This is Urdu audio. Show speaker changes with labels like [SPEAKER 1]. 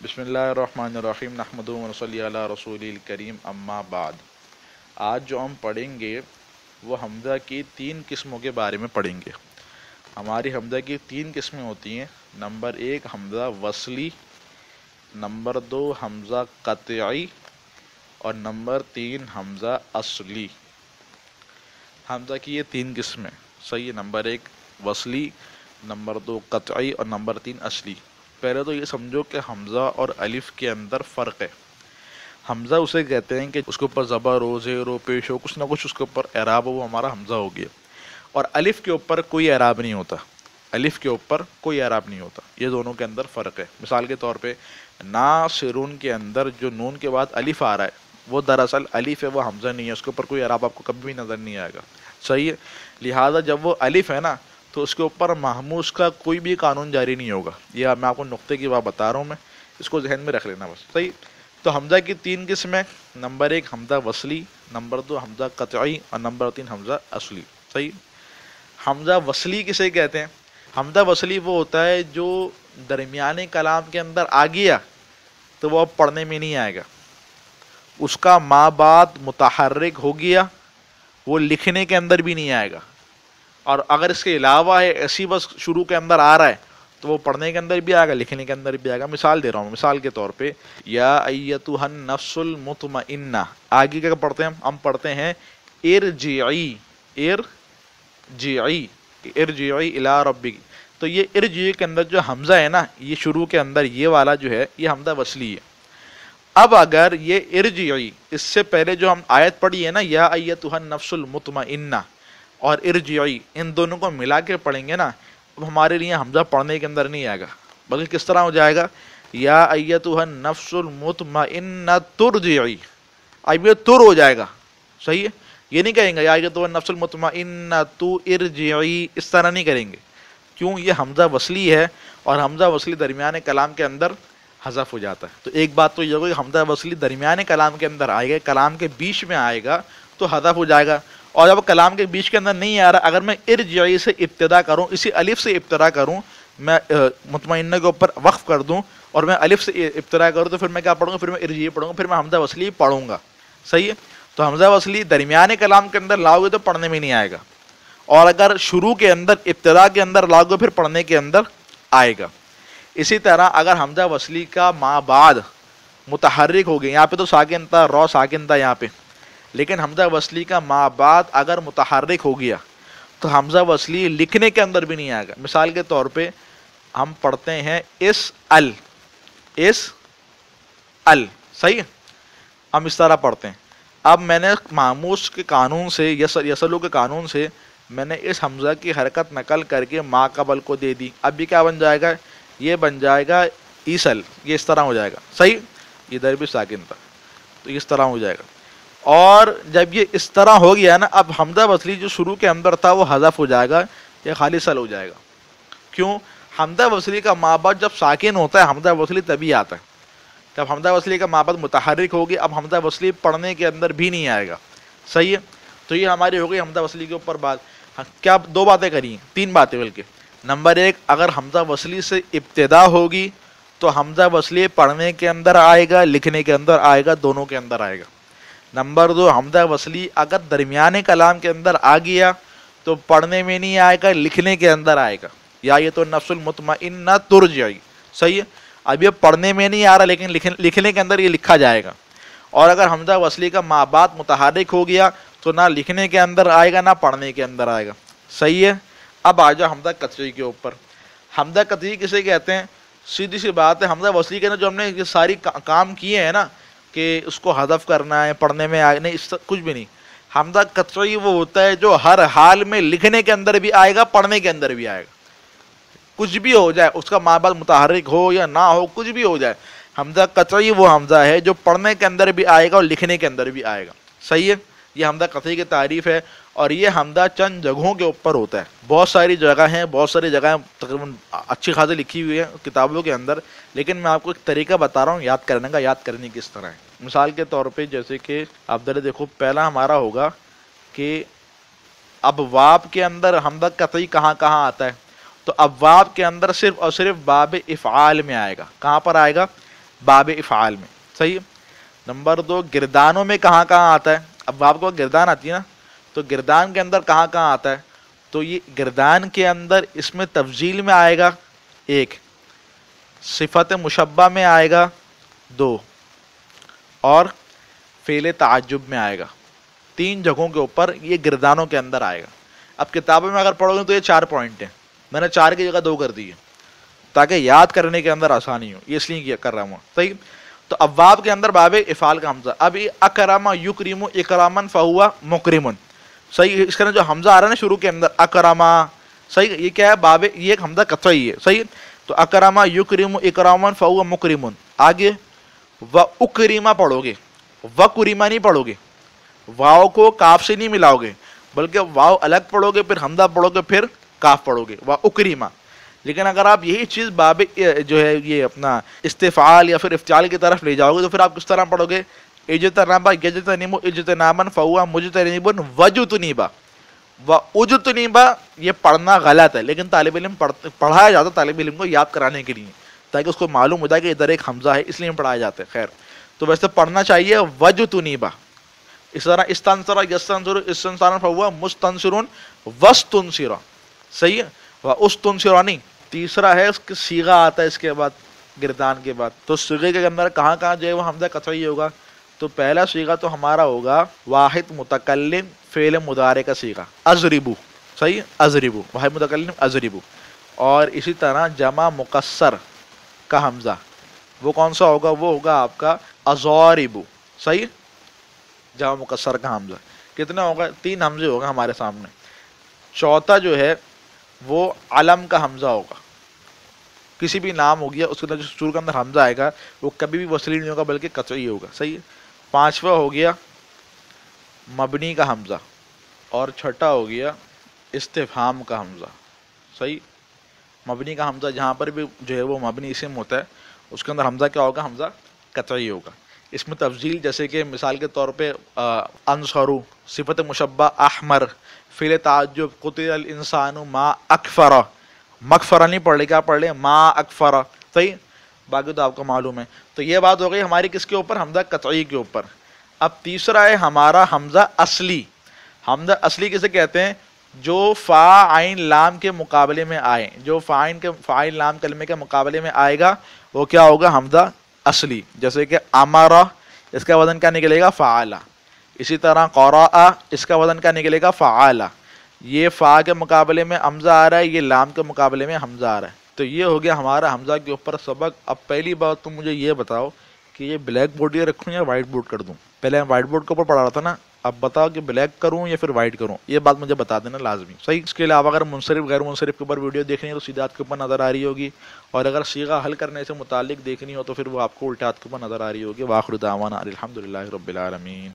[SPEAKER 1] بسم اللہ الرحمن الرحیم نحمدہ و نصلی علی رسول الکریم اما بعد۔ آج جو ہم پڑھیں گے وہ حمزہ کی تین قسموں کے بارے میں پڑھیں گے۔ ہماری حمزہ کی تین قسمیں ہوتی ہیں۔ نمبر ایک حمزہ وصلی، نمبر دو حمزہ قطعی اور نمبر تین حمزہ اصلی۔ حمزہ کی یہ تین قسمیں صحیح ہے، نمبر ایک وصلی، نمبر دو قطعی اور نمبر تین اصلی۔ پہلے تو یہ سمجھو کہ حمزہ اور الف کے اندر فرق ہے۔ حمزہ اسے کہتے ہیں کہ اس کے اوپر زبر ہو، زیر ہو، پیش ہو، کچھ نہ کچھ اس کے اوپر اعراب ہو، وہ ہمارا حمزہ ہو گیا۔ اور الف کے اوپر کوئی اعراب نہیں ہوتا، الف کے اوپر کوئی اعراب نہیں ہوتا۔ یہ دونوں کے اندر فرق ہے۔ مثال کے طور پہ ناصرون کے اندر جو نون کے بعد الف آ رہا ہے وہ دراصل الف ہے، وہ حمزہ نہیں ہے، اس کے اوپر کوئی اعراب آپ کو کبھی بھی نظر نہیں آئے گا، صحیح ہے۔ لہٰذا جب وہ الف ہے نا تو اس کے اوپر محموز کا کوئی بھی قانون جاری نہیں ہوگا۔ یہ میں آپ کو نقطے کی بات بتا رہا ہوں، میں اس کو ذہن میں رکھ لینا بس، صحیح۔ تو حمزہ کی تین قسمیں، نمبر ایک حمزہ وصلی، نمبر دو حمزہ قطعی اور نمبر تین حمزہ اصلی، صحیح۔ حمزہ وصلی کسے کہتے ہیں؟ حمزہ وصلی وہ ہوتا ہے جو درمیانے کلام کے اندر آ گیا تو وہ اب پڑھنے میں نہیں آئے گا، اس کا ما بعد متحرک ہو گیا، وہ لکھنے کے اندر بھی نہیں آئے گا، اور اگر اس کے علاوہ ہے ایسی بس شروع کے اندر آ رہا ہے تو وہ پڑھنے کے اندر بھی آئے گا، لکھنے کے اندر بھی آئے گا۔ مثال دے رہا ہوں، مثال کے طور پہ یا ایتھا النفس المطمئنہ، آگے کیا پڑھتے ہیں ہم پڑھتے ہیں ارجعی، ارجعی، ارجعی الی ربک۔ تو یہ ارجعی کے اندر جو حمزہ ہے نا، یہ شروع کے اندر یہ والا جو ہے یہ حمزہ وصلی ہے۔ اب اگر یہ ارجعی اس سے پہلے جو ہم آیت پڑھی ہے نا یا ایتھا النفس المطمئنہ اور ارجعی، ان دونوں کو ملا کے پڑھیں گے نا، اب ہمارے لیے حمزہ پڑھنے کے اندر نہیں آئے گا، بلکہ کس طرح ہو جائے گا یا ایتھا النفس المطمئنہ ترجعی، اب یہ تر ہو جائے گا، صحیح ہے۔ یہ نہیں کہیں گے یا ایتھا النفس المطمئنہ تو ارجعی، اس طرح نہیں کریں گے، کیوں؟ یہ حمزہ وصلی ہے اور حمزہ وصلی درمیان کلام کے اندر حذف ہو جاتا ہے۔ تو ایک بات تو یہ ہوگی کہ حمزہ وصلی درمیان کلام کے اندر آئے گا، کلام کے بیچ میں آئے گا تو حذف ہو جائے گا، اور جب کلام کے بیچ کے اندر نہیں آ رہا، اگر میں ارجعی سے ابتدا کروں، اسی الف سے ابتدا کروں، میں مطمئنہ کے اوپر وقف کر دوں اور میں الف سے ابتدا کروں تو پھر میں کیا پڑھوں گا؟ پھر میں ارجعی پڑھوں گا، پھر میں حمزہ وصلی پڑھوں گا، صحیح ہے۔ تو حمزہ وصلی درمیان کلام کے اندر لاؤ گے تو پڑھنے میں نہیں آئے گا، اور اگر شروع کے اندر ابتدا کے اندر لاؤ گے پھر پڑھنے کے اندر آئے گا۔ اسی طرح اگر حمزہ وصلی کا ما بعد متحرک ہو گیا، یہاں پہ تو ساکن تھا، رو ساکن تھا یہاں پہ، لیکن حمزہ وصلی کا ما بعد اگر متحرک ہو گیا تو حمزہ وصلی لکھنے کے اندر بھی نہیں آئے گا۔ مثال کے طور پہ ہم پڑھتے ہیں اس ال، اس ال، صحیح ہے، ہم اس طرح پڑھتے ہیں۔ اب میں نے محموز کے قانون سے، یسلو کے قانون سے میں نے اس حمزہ کی حرکت نقل کر کے ما قبل کو دے دی، اب یہ کیا بن جائے گا؟ یہ بن جائے گا ایسل، یہ اس طرح ہو جائے گا، صحیح، ادھر بھی ساکن تھا تو اس طرح ہو جائے گا۔ اور جب یہ اس طرح ہو گیا نا، اب حمزہ وصلی جو شروع کے اندر تھا وہ حذف ہو جائے گا، یہ خالصل ہو جائے گا۔ کیوں؟ حمزہ وصلی کا ما بعد جب ساکن ہوتا ہے حمزہ وصلی تبھی آتا ہے، جب حمزہ وصلی کا ما بعد متحرک ہوگی اب حمزہ وصلی پڑھنے کے اندر بھی نہیں آئے گا، صحیح ہے۔ تو یہ ہماری ہو گئی حمزہ وصلی کے اوپر بات۔ کیا دو باتیں کری ہیں، تین باتیں بلکہ۔ نمبر ایک، اگر حمزہ وصلی سے ابتدا ہوگی تو حمزہ وصلی پڑھنے کے اندر آئے گا، لکھنے کے اندر آئے گا، دونوں کے اندر آئے گا۔ نمبر دو، حمزہ وصلی اگر درمیانے کلام کے اندر آ گیا تو پڑھنے میں نہیں آئے گا، لکھنے کے اندر آئے گا، یا یہ تو نفس المطمئنہ ترجعی، صحیح ہے۔ اب یہ پڑھنے میں نہیں آ رہا لیکن لکھنے کے اندر یہ لکھا جائے گا۔ اور اگر حمزہ وصلی کا ما بعد متحرک ہو گیا تو نہ لکھنے کے اندر آئے گا نہ پڑھنے کے اندر آئے گا، صحیح ہے۔ اب آ جاؤ حمزہ قطعی کے اوپر۔ حمزہ قطعی کسے کہتے ہیں؟ سیدھی سی بات ہے، حمزہ وصلی کے نا جو ہم نے یہ ساری کام کیے ہیں نا کہ اس کو حذف کرنا ہے، پڑھنے میں آئے نہیں، اس کچھ بھی نہیں۔ حمزہ قطعی وہ ہوتا ہے جو ہر حال میں لکھنے کے اندر بھی آئے گا، پڑھنے کے اندر بھی آئے گا، کچھ بھی ہو جائے، اس کا ما بعد متحرک ہو یا نہ ہو، کچھ بھی ہو جائے، حمزہ قطعی وہ حمزہ ہے جو پڑھنے کے اندر بھی آئے گا اور لکھنے کے اندر بھی آئے گا، صحیح ہے۔ یہ حمزہ قطعی کی تعریف ہے، اور یہ حمزہ چند جگہوں کے اوپر ہوتا ہے، بہت ساری جگہ ہیں، بہت ساری جگہیں تقریباً اچھی خاصی لکھی ہوئی ہیں کتابوں کے اندر، لیکن میں آپ کو ایک طریقہ بتا رہا ہوں یاد کرنے کا، یاد کرنی کس طرح ہے۔ مثال کے طور پہ جیسے کہ آپ ذرا دیکھو، پہلا ہمارا ہوگا کہ ابواب کے اندر حمزہ قطعی کہاں کہاں آتا ہے؟ تو ابواب کے اندر صرف اور صرف باب افعال میں آئے گا۔ کہاں پر آئے گا؟ باب افعال میں. صحیح. نمبر 2 گردانوں میں کہاں کہاں آتا ہے. اب آپ کو گردان آتی ہے نا, تو گردان کے اندر کہاں کہاں آتا ہے, تو یہ گردان کے اندر اس میں تفضیل میں آئے گا 1, صفت مشبہ میں آئے گا 2, اور فعل تعجب میں آئے گا. 3 جگہوں کے اوپر یہ گردانوں کے اندر آئے گا. اب کتابوں میں اگر پڑھو گے تو یہ 4 پوائنٹ ہیں, میں نے 4 کی جگہ 2 کر دی ہے تاکہ یاد کرنے کے اندر آسانی ہو, یہ اس لیے کر رہا ہوں. صحیح. تو ابواب کے اندر باب افعال کا حمزہ. اب یہ اکرم یکرم اکرامن فہو مکرمن. صحیح. اس کا جو حمزہ آ رہا ہے نا شروع کے اندر اکرما, صحیح, یہ کیا ہے باب, یہ ایک حمزہ قطعی ہے. صحیح. تو اکرم یکرم اکرامن فہو مکرمن. آگے و اکریما پڑھو گے, و کریما نہیں پڑھو گے, واؤ کو کاف سے نہیں ملاؤ گے بلکہ واؤ الگ پڑھو گے, پھر حمزہ پڑھو گے, پھر کاف پڑھو گے, و اکریما. لیکن اگر آپ یہی چیز باب جو ہے یہ اپنا استفعال یا پھر افتعال کی طرف لے جاؤ گے تو پھر آپ کس طرح پڑھو گے, اجتنبا یجتنب اجتنابا فہو مجتنب وجتنبا. و اجتنبا یہ پڑھنا غلط ہے, لیکن طالب علم پڑھایا جاتا ہے طالب علم کو یاد کرانے کے لیے, تاکہ اس کو معلوم ہو جائے کہ ادھر ایک حمزہ ہے, اس لیے پڑھایا جاتا ہے. خیر, تو ویسے پڑھنا چاہیے وجتنبا. اس طرح استنصر یستنصر استنصارا فہو مستنصر وستنصر. صحیح ہے. و استنصر نہیں. تیسرا ہے اس کا صیغہ آتا ہے اس کے بعد گردان کے بعد, تو صیغے کے اندر کہاں کہاں جو ہے وہ حمزہ قطعی ہوگا. تو پہلا صیغہ تو ہمارا ہوگا واحد متکلم فعل مضارع کا صیغہ اضربو. صحیح. اضربو واحد متکلم اضربو. اور اسی طرح جمع مکسر کا حمزہ وہ کون سا ہوگا, وہ ہوگا آپ کا اضاربو. صحیح. جمع مکسر کا حمزہ کتنا ہوگا, 3 حمزے ہوگا ہمارے سامنے. چوتھا جو ہے وہ علم کا حمزہ ہوگا, کسی بھی نام ہو گیا اس کے اندر جو شروع کے اندر حمزہ آئے گا وہ کبھی بھی وصلی نہیں ہوگا بلکہ قطعی ہوگا. صحیح ہے. 5واں ہو گیا مبنی کا حمزہ, اور 6واں ہو گیا استفہام کا حمزہ. صحیح. مبنی کا حمزہ جہاں پر بھی جو ہے وہ مبنی اسم ہوتا ہے اس کے اندر حمزہ کیا ہوگا, حمزہ قطعی ہوگا. اس میں تفضیل جیسے کہ مثال کے طور پہ انصرو, صفت مشبہ احمر, فعل تعجب قتل الانسان ما اکفر. مغفرہ نہیں پڑھ لے, کیا پڑھ لے, ما اکفر. صحیح. باقی تو آپ کو معلوم ہے. تو یہ بات ہو گئی ہماری کس کے اوپر, حمزہ قطعی کے اوپر. اب تیسرا ہے ہمارا حمزہ اصلی. حمزہ اصلی کسے کہتے ہیں, جو فا عین لام کے مقابلے میں آئے, جو فاعل لام کلمے کے مقابلے میں آئے گا وہ کیا ہوگا, حمزہ اصلی. جیسے کہ امارا, اس کا وزن کیا نکلے گا, فعالا. اسی طرح قرأ, اس کا وزن کیا نکلے گا, فعالا. یہ فا کے مقابلے میں حمزہ آ رہا ہے, یہ لام کے مقابلے میں حمزہ آ رہا ہے. تو یہ ہو گیا ہمارا حمزہ کے اوپر سبق. اب پہلی بات تو مجھے یہ بتاؤ کہ یہ بلیک بورڈ یہ رکھوں یا وائٹ بورڈ کر دوں. پہلے میں وائٹ بورڈ کے اوپر پڑھا رہا تھا نا, اب بتاؤ کہ بلیک کروں یا پھر وائٹ کروں, یہ بات مجھے بتا دینا لازمی. صحیح. اس کے علاوہ اگر منصرف غیر منصرف کے اوپر ویڈیو دیکھنی ہے تو سیدھے ہاتھ کے اوپر نظر آ رہی ہوگی, اور اگر صیغہ حل کرنے سے متعلق دیکھنی ہو تو پھر وہ آپ کو الٹے ہاتھ کے اوپر نظر آ رہی ہوگی. وآخر دعوانا الحمدللہ رب العالمین.